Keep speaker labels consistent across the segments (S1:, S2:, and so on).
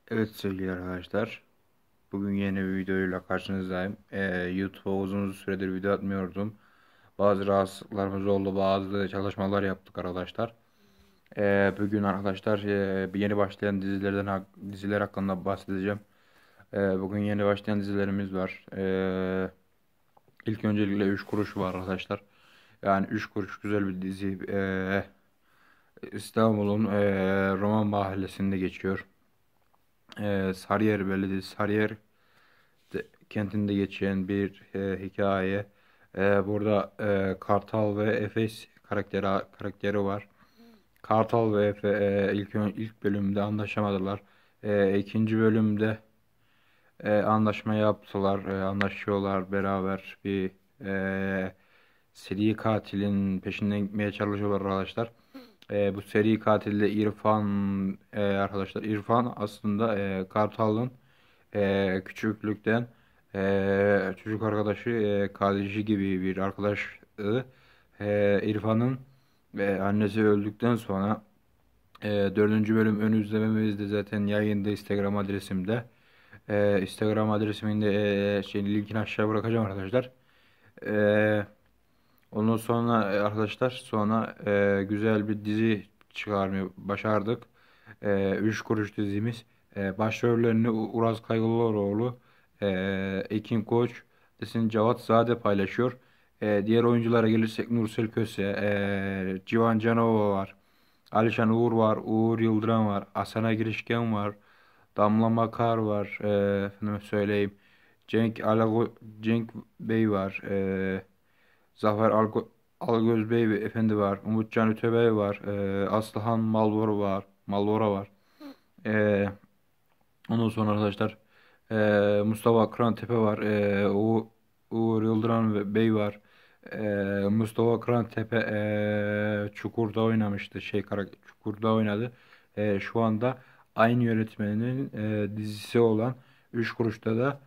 S1: Evet sevgili arkadaşlar. Bugün yeni bir videoyla karşınızdayım. YouTube'a uzun süredir video atmıyordum. Bazı rahatsızlıklarımız oldu. Bazı çalışmalar yaptık arkadaşlar. Bugün arkadaşlar bir yeni başlayan diziler hakkında bahsedeceğim. Bugün yeni başlayan dizilerimiz var. İlk öncelikle 3 Kuruş var arkadaşlar. Yani 3 Kuruş güzel bir dizi. İstanbul'un Roman Mahallesi'nde geçiyor. Sarıyer Belediyesi, kentinde geçen bir hikaye. Burada Kartal ve Efes karakteri var. Kartal ve Efe ilk bölümde anlaşamadılar. İkinci bölümde anlaşma yaptılar. Anlaşıyorlar beraber bir seri katilin peşinden gitmeye çalışıyorlar arkadaşlar. Bu seri katil de İrfan arkadaşlar. İrfan aslında Kartal'ın küçüklükten çocuk arkadaşı kardeşi gibi bir arkadaştı. İrfan'ın annesi öldükten sonra dördüncü bölüm ön izlememizde zaten yayında Instagram adresimde. Instagram adresimin de linkini aşağı bırakacağım arkadaşlar. E, Ondan sonra arkadaşlar güzel bir dizi çıkarmayı başardık. Üç Kuruş dizimiz. Başrollerini Uraz Kaygılıoğlu, Ekin Koç, Desin Cevatzade paylaşıyor. Diğer oyunculara gelirsek Nursel Köse, Civan Canova var. Alişan Uğur var, Uğur Yıldırım var, Asena Girişken var, Damla Makar var, efendime söyleyeyim. Cenk Bey var, Algöz Bey Efendi var. Umutcan Ötebey var. Aslıhan Malbora var. E, Ondan sonra arkadaşlar Mustafa Akrantepe var. Uğur Yıldıran Bey var. Mustafa Akrantepe Çukur'da oynamıştı. Çukur'da oynadı. Şu anda aynı yönetmenin dizisi olan Üç Kuruş'ta da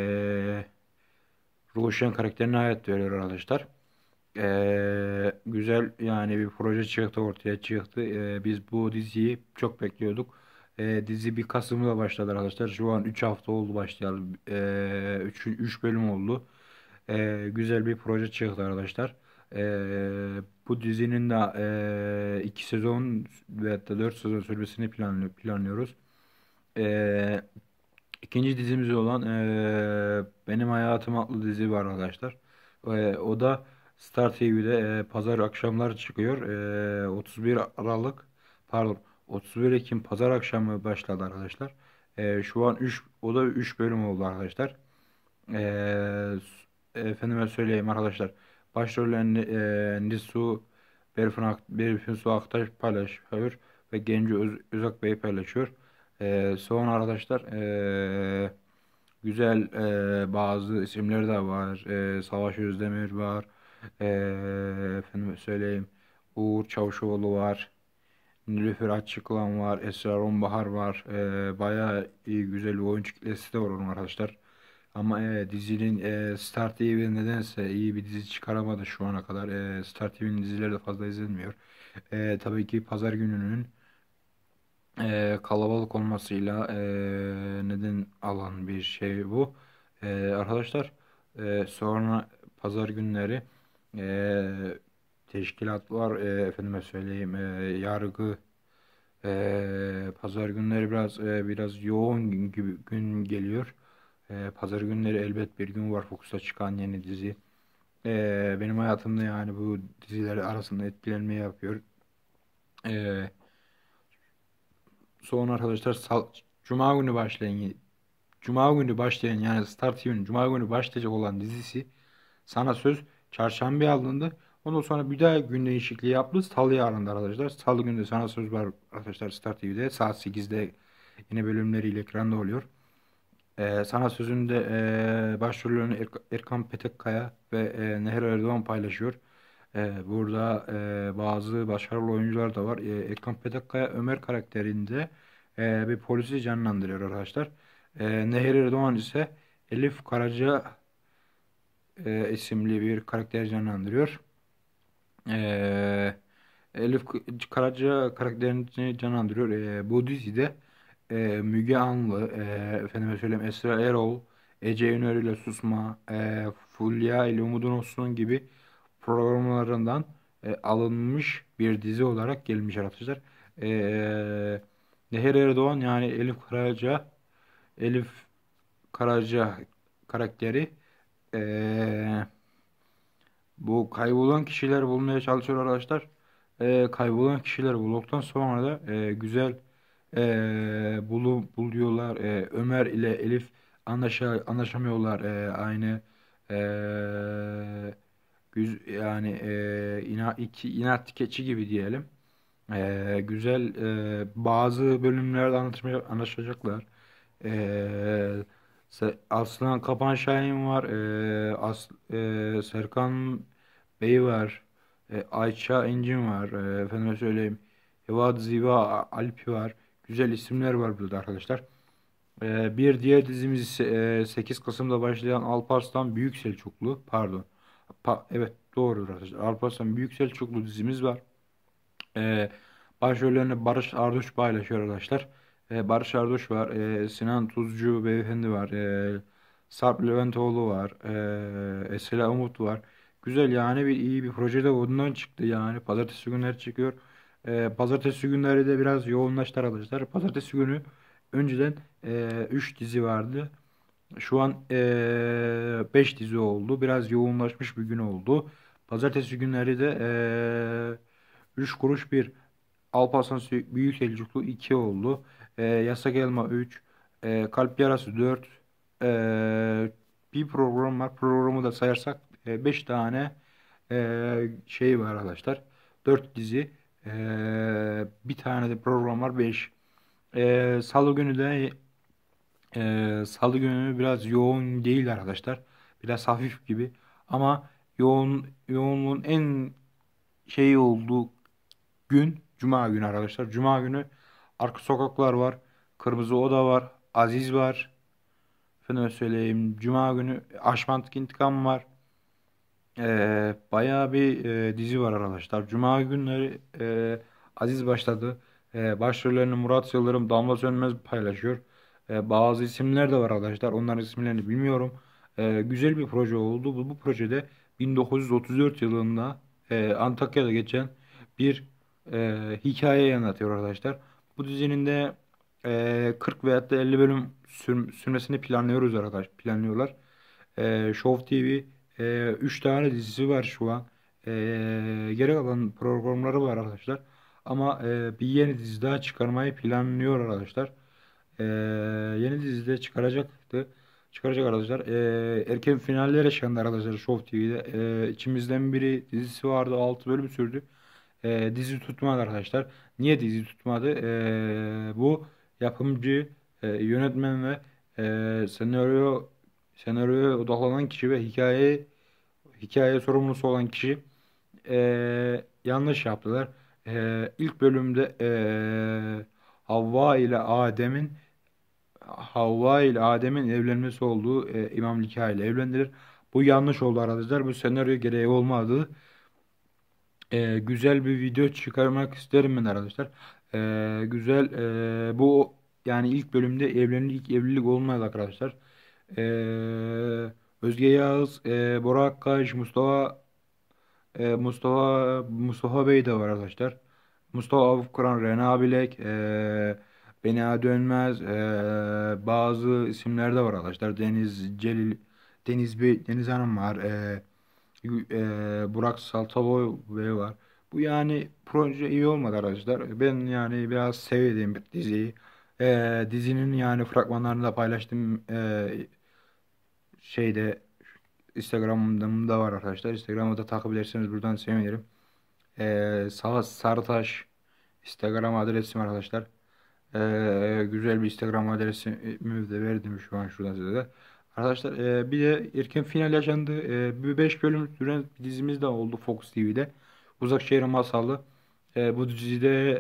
S1: Ruşen karakterine hayat veriyor arkadaşlar. Güzel yani bir proje çıktı ortaya çıktı. Biz bu diziyi çok bekliyorduk. Dizi bir Kasım'da başladı arkadaşlar. Şu an 3 hafta oldu başlayalı. 3 bölüm oldu. Güzel bir proje çıktı arkadaşlar. Bu dizinin de 2 sezon ve da 4 sezon sürmesini planlıyoruz. Ee, İkinci dizimiz olan Benim Hayatım adlı dizi var arkadaşlar. O da Star TV'de pazar akşamlar çıkıyor. 31 Aralık pardon 31 Ekim pazar akşamı başladı arkadaşlar. Şu an o da 3 bölüm oldu arkadaşlar. Efendime söyleyeyim arkadaşlar. Başrollerini Berfin Su Aktaş paylaşıyor ve Genco Özak Bey paylaşıyor. Son arkadaşlar güzel bazı isimler de var. Savaş Özdemir var. Efendim söyleyeyim. Uğur Çavuşoğlu var. Nilüfer Açıklan var. Esra Onbahar var. Bayağı iyi güzel bir oyuncu kitlesi de var onun arkadaşlar. Ama dizinin Star TV nedense iyi bir dizi çıkaramadı şu ana kadar. Star TV'nin dizileri de fazla izlenmiyor. Tabii ki pazar gününün kalabalık olmasıyla neden alan bir şey bu. Arkadaşlar sonra pazar günleri teşkilat var. Efendime söyleyeyim yargı pazar günleri biraz yoğun gün geliyor. Pazar günleri elbet bir gün var Fox'ta çıkan yeni dizi. Benim hayatımda yani bu diziler arasında etkilenme yapıyor. E, Sonra arkadaşlar Cuma günü yani Star TV'nin Cuma günü başlayacak olan dizisi Sana Söz Çarşamba alındı. Ondan sonra bir daha gün değişikliği yaptı. Salıya alındı arkadaşlar. Salı günü de Sana Söz var arkadaşlar Star TV'de. Saat 8'de yine bölümleriyle ekranda oluyor. Sana Söz'ün de başrollerini Erkan Petekkaya ve Nehir Erdoğan paylaşıyor. Burada bazı başarılı oyuncular da var. Erkan Petekkaya Ömer karakterinde bir polisi canlandırıyor arkadaşlar. Nehir Erdoğan ise Elif Karaca isimli bir karakter canlandırıyor. E, Karaca karakterini canlandırıyor. Bu dizide Müge Anlı, efendime söyleyeyim Esra Erol, Ece Ünür ile Susma, Fulya ile Umudun Olsun gibi programlarından alınmış bir dizi olarak gelmiş arkadaşlar. E, Nehir Erdoğan yani Elif Karaca karakteri e, bu kaybolan kişiler bulmaya çalışıyor arkadaşlar. Kaybolan kişiler bulduktan sonra da güzel buluyorlar. Ömer ile Elif anlaşamıyorlar. Aynı yani inat keçi gibi diyelim. Güzel bazı bölümlerde anlaşacaklar. Aslan Kapan Şahin var. Serkan Bey var. Ayça İncin var. Efendime söyleyeyim. Evad Ziva Alpi var. Güzel isimler var burada arkadaşlar. Bir diğer dizimiz ise 8 Kasım'da başlayan Alparslan Büyük Selçuklu. Pardon. Evet doğrudur arkadaşlar. Alparslan Büyük Selçuklu dizimiz var. E, Başrollerini Barış Arduç paylaşıyor arkadaşlar. Barış Arduç var. Sinan Tuzcu beyefendi var. Sarp Leventoğlu var. Esela Umut var. Güzel yani iyi bir projede ondan çıktı yani. Pazartesi günleri çıkıyor. Pazartesi günleri de biraz yoğunlaştı arkadaşlar. Pazartesi günü önceden 3 dizi vardı. Şu an 5 dizi oldu. Biraz yoğunlaşmış bir gün oldu. Pazartesi günleri de 3 kuruş bir Alparslan Büyük Selçuklu 2 oldu. Yasak Elma 3. Kalp Yarası 4. Bir program var. Programı da sayarsak 5 tane şey var arkadaşlar. 4 dizi. Bir tane de program var 5. Salı günü biraz yoğun değil arkadaşlar. Biraz hafif gibi. Ama yoğunluğun en şeyi olduğu gün Cuma günü arkadaşlar. Cuma günü Arka Sokaklar var. Kırmızı Oda var. Aziz var. Efendime söyleyeyim. Cuma günü Aşmantık İntikam var. Bayağı bir dizi var arkadaşlar. Cuma günleri Aziz başladı. Başrollerini Murat Yıldırım, Damla Sönmez paylaşıyor. Bazı isimler de var arkadaşlar. Onların isimlerini bilmiyorum. Güzel bir proje oldu. Bu projede 1934 yılında Antakya'da geçen bir hikayeyi anlatıyor arkadaşlar. Bu dizinin de 40 veyahut da 50 bölüm sürmesini planlıyorlar. Show TV 3 tane dizisi var şu an. Geri kalan programları var arkadaşlar. Ama bir yeni dizi daha çıkarmayı planlıyor arkadaşlar. Ee, Yeni dizide çıkaracak arkadaşlar. Erken finaller yaşandı arkadaşlar Show TV'de. İçimizden biri dizisi vardı 6 bölüm sürdü. Dizi tutmadı arkadaşlar. Niye dizi tutmadı? Bu yapımcı, yönetmen ve senaryoya odaklanan kişi ve hikaye sorumlusu olan kişi yanlış yaptılar. İlk bölümde Havva ile Adem'in evlenmesi olduğu İmam Nikah ile evlendirir. Bu yanlış oldu arkadaşlar. Bu senaryo gereği olmadı. Güzel bir video çıkarmak isterim ben arkadaşlar. Güzel bu yani ilk bölümde evlilik olmaz arkadaşlar. Özge Yağız, Burak Akkaş, Mustafa Bey de var arkadaşlar. Mustafa Avukran, Rena Bilek, Bena Dönmez, bazı isimler de var arkadaşlar. Deniz Hanım var. Burak Saltaboy Bey var. Bu yani proje iyi olmadı arkadaşlar. Ben yani biraz sevdiğim bir diziyi. Dizinin yani fragmanlarını da paylaştım. Şeyde Instagram'da var arkadaşlar. Instagram'ı da takip ederseniz buradan sevinirim. Sağ Sarıtaş Instagram adresim arkadaşlar. Güzel bir Instagram adresimi de verdim şu an şuradan size de. Arkadaşlar bir de erken final yaşandı. Bir 5 bölüm süren bir dizimiz de oldu Fox TV'de. Uzakşehir Masalı. Bu dizide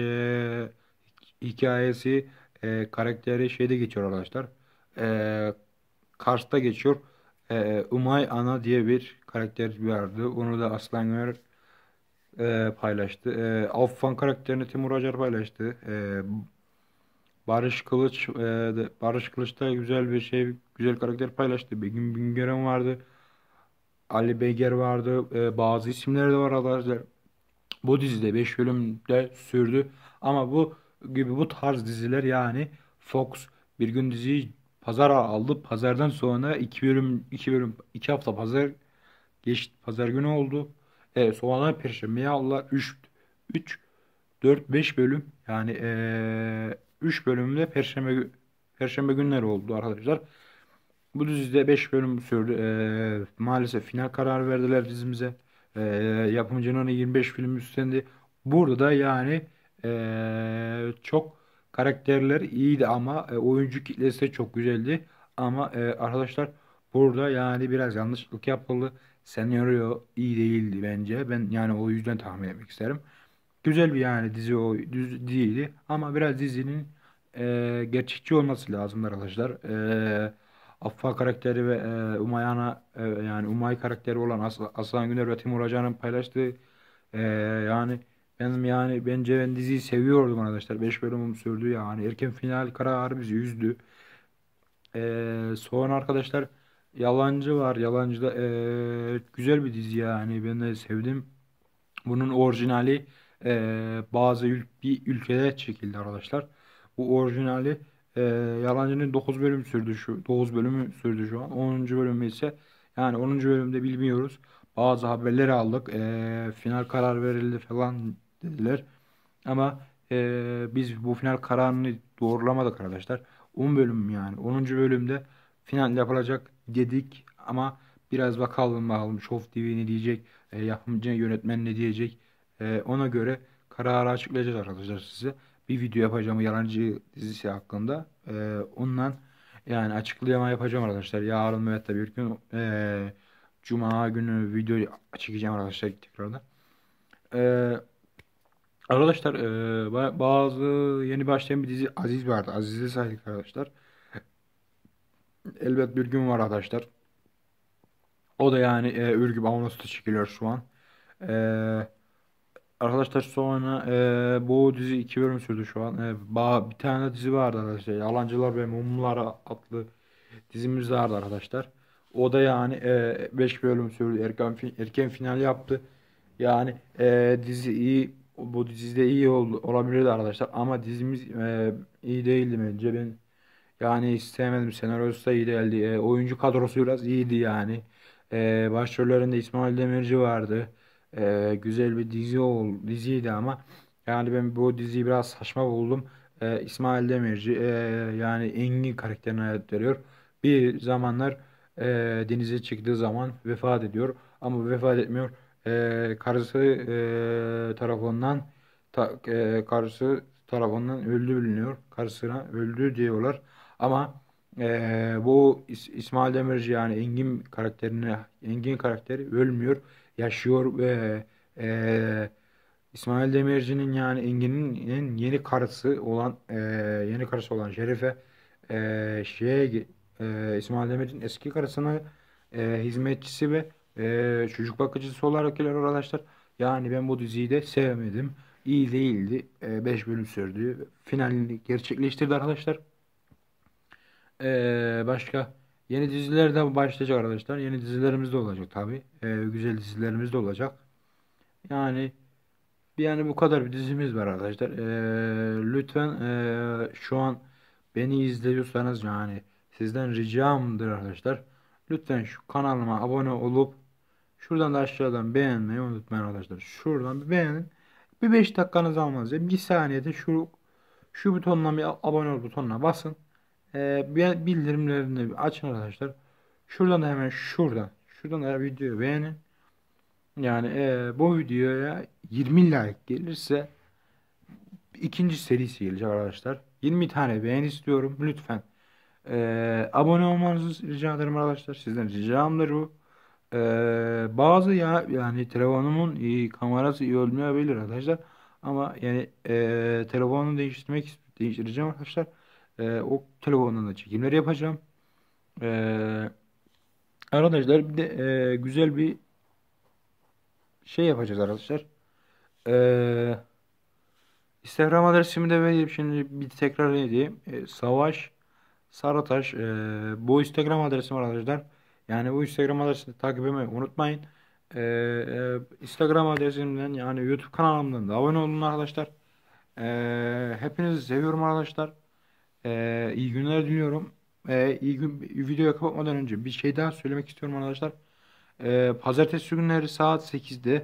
S1: hikayesi karakteri şeyde geçiyor arkadaşlar. E, Kars'ta geçiyor. Umay Ana diye bir karakter vardı. Onu da Aslan Güner paylaştı. Affan karakterini Timur Acar paylaştı. Barış Kılıç da güzel bir şey, güzel karakter paylaştı. Begüm Güngören vardı, Ali Beger vardı, bazı isimler de var arkadaşlar. Bu dizide 5 bölümde sürdü. Ama bu gibi bu tarz diziler, yani Fox bir gün diziyi pazara aldı. Pazardan sonra 2 hafta geçti. Pazar günü oldu. Sonra Perşembe'ye aldılar. 3 4 5 bölüm, yani 3 bölümde Perşembe günleri oldu arkadaşlar. Bu dizide 5 bölüm sürdü. Maalesef final kararı verdiler dizimize. Yapımcının 25 film üstlendi. Burada da yani çok karakterler iyiydi ama oyuncu kitlesi de çok güzeldi. Ama arkadaşlar, burada yani biraz yanlışlık yapıldı. Senaryo iyi değildi bence. Ben yani o yüzden tahmin etmek isterim. Güzel bir yani diziydi ama biraz dizinin gerçekçi olması lazım arkadaşlar. Affa karakteri ve yani Umay karakteri olan Aslan Güner ve Timur Hoca'nın paylaştığı, yani bence ben diziyi seviyordum arkadaşlar. 5 bölümüm sürdü, yani erken final kararı bizi üzdü. Sonra arkadaşlar, Yalancı var. Yalancı da güzel bir dizi, yani ben de sevdim. Bunun orijinali bir ülkede çekildi arkadaşlar. Bu orijinali e, Yalancı'nın 9 bölümü sürdü şu an. 10. bölümü ise, yani 10. bölümde bilmiyoruz. Bazı haberleri aldık. Final karar verildi falan dediler. Ama biz bu final kararını doğrulamadık arkadaşlar. 10 bölüm, yani 10. bölümde final yapılacak dedik ama biraz bakalım Show TV ne diyecek, yapımcı yönetmen ne diyecek. Ona göre kararı açıklayacağız arkadaşlar size. Bir video yapacağım Yalancı dizisi hakkında. Ondan yani açıklama yapacağım arkadaşlar. Yarın ve hatta bir gün Cuma günü video çekeceğim arkadaşlar tekrardan. E, Arkadaşlar, bazı yeni başlayan bir dizi Aziz vardı. Aziz'e saydık arkadaşlar. Elbet bir gün var arkadaşlar. O da yani Ürgüp Avanos'ta çekiliyor şu an. E, Arkadaşlar, sonra bu dizi 2 bölüm sürdü şu an. Bir tane dizi vardı arkadaşlar. Yalancılar ve Mumlar adlı dizimiz vardı arkadaşlar. O da yani 5 bölüm sürdü. Erken final yaptı. Yani dizi iyi. Bu dizide iyi olabilirdi arkadaşlar. Ama dizimiz iyi değildi bence. Ben yani istemedim. Senaryosu da iyi değildi. Oyuncu kadrosu biraz iyiydi yani. Başrollerinde İsmail Demirci vardı. Güzel bir diziydi ama yani ben bu diziyi biraz saçma buldum. İsmail Demirci yani Engin karakterine hayat veriyor. Bir zamanlar denize çıktığı zaman vefat ediyor. Ama vefat etmiyor. Karısı karısı tarafından öldü biliniyor. Karısına öldü diyorlar. Ama bu İsmail Demirci, yani Engin karakteri ölmüyor, yaşıyor ve İsmail Demirci'nin, yani Engin'in yeni karısı olan Şerife İsmail Demirci'nin eski karısına hizmetçisi ve çocuk bakıcısı olarak geliyor arkadaşlar. Yani ben bu diziyi de sevmedim. İyi değildi. 5 bölüm sürdü. Finalini gerçekleştirdi arkadaşlar. Başka yeni diziler de başlayacak arkadaşlar. Yeni dizilerimiz de olacak tabii. Güzel dizilerimiz de olacak. Yani bu kadar bir dizimiz var arkadaşlar. Lütfen şu an beni izliyorsanız, yani sizden ricamdır arkadaşlar. Lütfen şu kanalıma abone olup şuradan da aşağıdan beğenmeyi unutmayın arkadaşlar. Şuradan bir beğenin. Bir 5 dakikanızı almaz ya. Bir saniyede şu butonuna, bir abone ol butonuna basın. Bildirimlerini bir açın arkadaşlar. Şuradan da hemen şuradan da videoyu beğenin. Yani bu videoya 20 like gelirse ikinci serisi gelecek arkadaşlar. 20 tane beğeni istiyorum lütfen. Abone olmanızı rica ederim arkadaşlar. Sizden ricamdır bu. Bazı yani telefonumun kamerası iyi olmayabilir arkadaşlar. Ama yani telefonu değiştireceğim arkadaşlar. O telefondan da çekimler yapacağım. Ee, Arkadaşlar, bir de güzel bir şey yapacağız arkadaşlar. Ee, Instagram adresimi de vereyim şimdi bir tekrar edeyim. Savaş Sarataş. Bu Instagram adresim var arkadaşlar. Yani bu Instagram adresini takip etmeyi unutmayın. Instagram adresimden yani YouTube kanalımdan da abone olun arkadaşlar. Hepinizi seviyorum arkadaşlar. İyi günler diliyorum. İyi gün videoya kapatmadan önce bir şey daha söylemek istiyorum arkadaşlar. Pazartesi günleri saat 8'de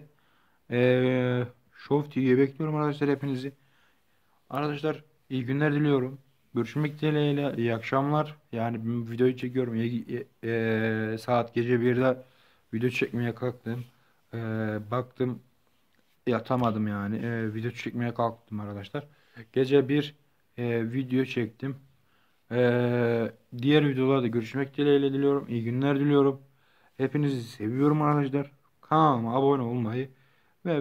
S1: Show TV'ye bekliyorum arkadaşlar hepinizi. Arkadaşlar iyi günler diliyorum. Görüşmek dileğiyle iyi akşamlar. Yani ben videoyu çekiyorum. Saat gece 1'de video çekmeye kalktım. Baktım yatamadım yani. Video çekmeye kalktım arkadaşlar. Gece bir video çektim. Diğer videolarda görüşmek dileğiyle diliyorum. İyi günler diliyorum. Hepinizi seviyorum arkadaşlar. Kanalıma abone olmayı ve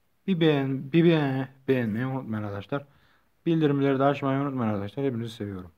S1: beğenmeyi unutmayın arkadaşlar. Bildirimleri de açmayı unutmayın arkadaşlar. Hepinizi seviyorum.